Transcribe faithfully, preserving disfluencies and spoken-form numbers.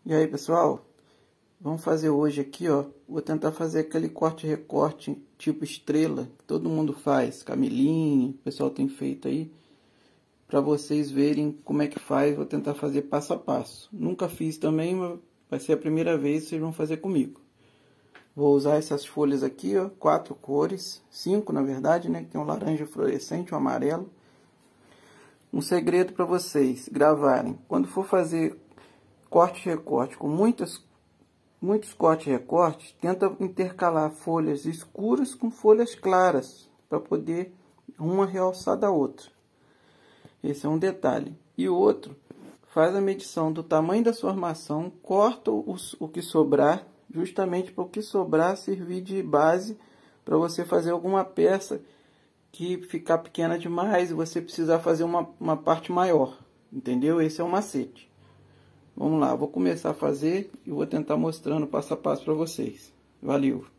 E aí, pessoal, vamos fazer hoje aqui, ó, vou tentar fazer aquele corte-recorte tipo estrela, que todo mundo faz, camelinha, o pessoal tem feito aí, para vocês verem como é que faz. Vou tentar fazer passo a passo. Nunca fiz também, mas vai ser a primeira vez que vocês vão fazer comigo. Vou usar essas folhas aqui, ó, quatro cores, cinco na verdade, né, que tem um laranja fluorescente, um amarelo. Um segredo para vocês gravarem, quando for fazer corte e recorte com muitas, muitos cortes e recortes, tenta intercalar folhas escuras com folhas claras, para poder uma realçar da outra. Esse é um detalhe. E o outro, faz a medição do tamanho da sua armação, corta o, o que sobrar, justamente para o que sobrar servir de base para você fazer alguma peça que ficar pequena demais e você precisar fazer uma, uma parte maior, entendeu? Esse é o macete. Vamos lá, vou começar a fazer e vou tentar mostrando passo a passo para vocês. Valeu!